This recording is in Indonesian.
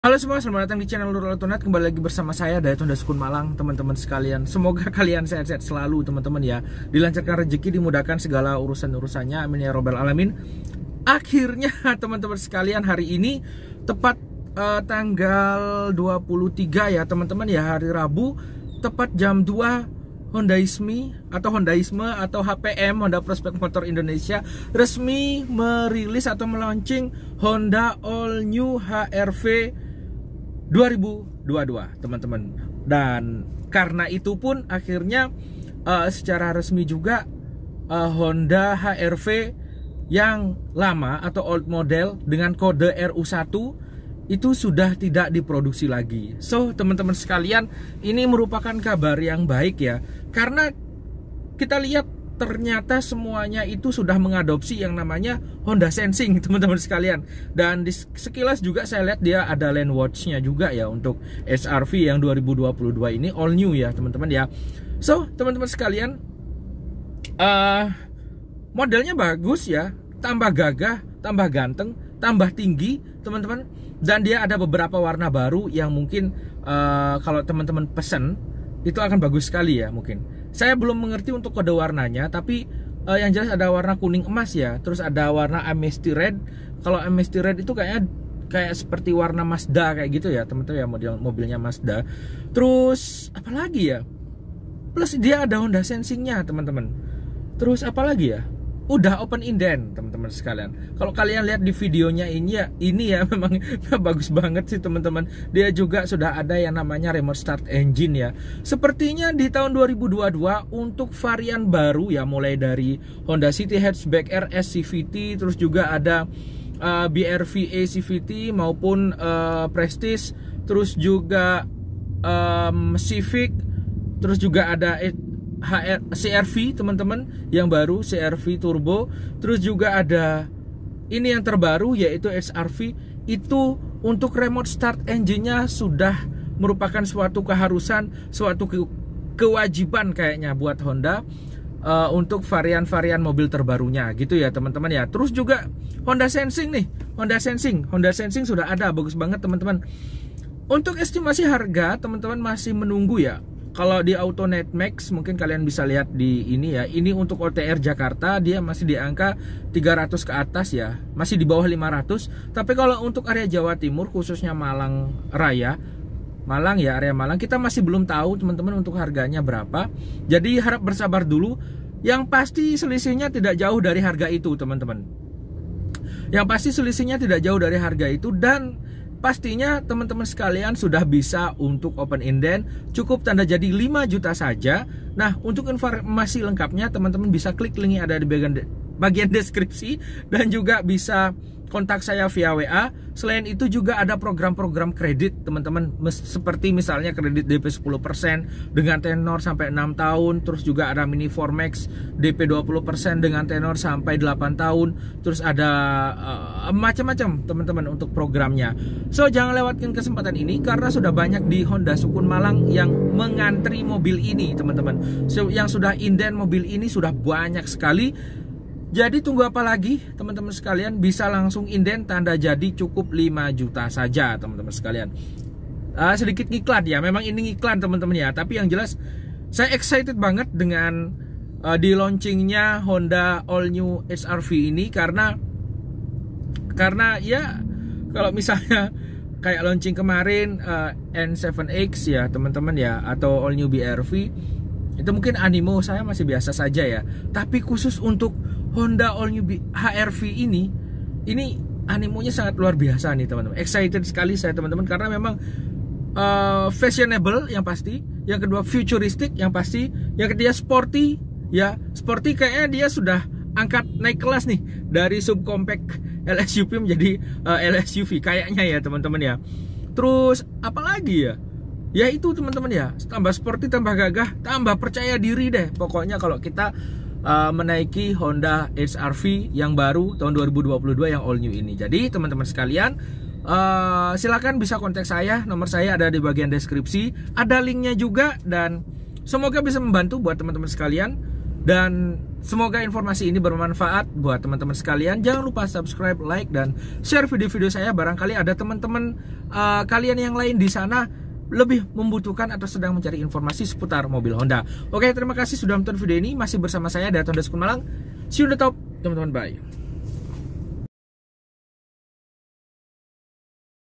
Halo semua, selamat datang di channel Nurul Autonat. Kembali lagi bersama saya Dayat Honda Sukun Malang, teman-teman sekalian. Semoga kalian sehat-sehat selalu, teman-teman ya. Dilancarkan rezeki, dimudahkan segala urusan-urusannya. Amin ya robbal alamin. Akhirnya teman-teman sekalian, hari ini tepat tanggal 23 ya, teman-teman ya, hari Rabu, tepat jam 2 Hondaisme atau HPM, Honda Prospect Motor Indonesia, resmi merilis atau melaunching Honda All New HR-V 2022, teman-teman. Dan karena itu pun akhirnya secara resmi juga Honda HR-V yang lama atau old model dengan kode RU1 itu sudah tidak diproduksi lagi. So, teman-teman sekalian, ini merupakan kabar yang baik ya. Karena kita lihat ternyata semuanya itu sudah mengadopsi yang namanya Honda Sensing, teman-teman sekalian. Dan di sekilas juga saya lihat dia ada Land Watch-nya juga ya untuk HR-V yang 2022 ini all new ya, teman-teman ya. So, teman-teman sekalian, modelnya bagus ya, tambah gagah, tambah ganteng, tambah tinggi, teman-teman. Dan dia ada beberapa warna baru yang mungkin kalau teman-teman pesen itu akan bagus sekali ya mungkin. Saya belum mengerti untuk kode warnanya, tapi yang jelas ada warna kuning emas ya. Terus ada warna Amnesty Red. Kalau Amnesty Red itu kayak seperti warna Mazda kayak gitu ya, teman-teman ya, model mobilnya Mazda. Terus apa lagi ya? Plus dia ada Honda Sensing-nya, teman-teman. Terus apa lagi ya? Udah open indent, teman-teman sekalian. Kalau kalian lihat di videonya ini ya memang bagus banget sih, teman-teman. Dia juga sudah ada yang namanya remote start engine ya. Sepertinya di tahun 2022 untuk varian baru ya, mulai dari Honda City Hatchback RS CVT, terus juga ada BRV-A CVT maupun Prestige, terus juga Civic, terus juga ada CR-V, teman-teman, yang baru CR-V Turbo. Terus juga ada ini yang terbaru yaitu HR-V. Itu untuk remote start engine-nya sudah merupakan suatu keharusan, suatu kewajiban kayaknya buat Honda untuk varian-varian mobil terbarunya gitu ya, teman-teman ya. Terus juga Honda Sensing nih, Honda Sensing sudah ada, bagus banget, teman-teman. Untuk estimasi harga, teman-teman masih menunggu ya. Kalau di Autonet Max mungkin kalian bisa lihat di ini ya. Ini untuk OTR Jakarta dia masih di angka 300 ke atas ya. Masih di bawah 500. Tapi kalau untuk area Jawa Timur khususnya Malang Raya, Malang ya, area Malang, kita masih belum tahu, teman-teman, untuk harganya berapa. Jadi harap bersabar dulu. Yang pasti selisihnya tidak jauh dari harga itu, teman-teman. Yang pasti selisihnya tidak jauh dari harga itu. Dan pastinya teman-teman sekalian sudah bisa untuk open indent, cukup tanda jadi 5 juta saja. Nah, untuk informasi lengkapnya teman-teman bisa klik link yang ada di bagian deskripsi, dan juga bisa kontak saya via WA. Selain itu juga ada program-program kredit, teman-teman, seperti misalnya kredit DP 10% dengan tenor sampai 6 tahun. Terus juga ada Mini 4Max DP 20% dengan tenor sampai 8 tahun. Terus ada macam-macam, teman-teman, untuk programnya. So, jangan lewatkan kesempatan ini karena sudah banyak di Honda Sukun Malang yang mengantri mobil ini, teman-teman. So, yang sudah inden mobil ini sudah banyak sekali. Jadi tunggu apa lagi, teman-teman sekalian? Bisa langsung inden, tanda jadi cukup 5 juta saja, teman-teman sekalian. Sedikit iklan ya, memang ini iklan, teman-teman ya. Tapi yang jelas saya excited banget dengan di launchingnya Honda All New HR-V ini, karena ya kalau misalnya kayak launching kemarin N7X ya, teman-teman ya, atau All New BR-V, itu mungkin animo saya masih biasa saja ya. Tapi khusus untuk Honda All New HR-V ini animonya sangat luar biasa nih, teman-teman. Excited sekali saya, teman-teman, karena memang fashionable yang pasti, yang kedua futuristic yang pasti, yang ketiga sporty ya. Sporty kayaknya dia sudah angkat naik kelas nih dari subcompact LSUV menjadi LSUV kayaknya ya, teman-teman ya. Terus apalagi ya? Ya itu, teman-teman ya, tambah sporty, tambah gagah, tambah percaya diri deh pokoknya kalau kita menaiki Honda HR-V yang baru tahun 2022 yang all new ini. Jadi teman-teman sekalian, silakan bisa kontak saya, nomor saya ada di bagian deskripsi, ada linknya juga. Dan semoga bisa membantu buat teman-teman sekalian Dan semoga informasi ini bermanfaat buat teman-teman sekalian. Jangan lupa subscribe, like, dan share video-video saya. Barangkali ada teman-teman kalian yang lain di sana lebih membutuhkan atau sedang mencari informasi seputar mobil Honda. Oke, terima kasih sudah menonton video ini. Masih bersama saya Daton Daskun Malang. See you on the top, teman-teman. Bye.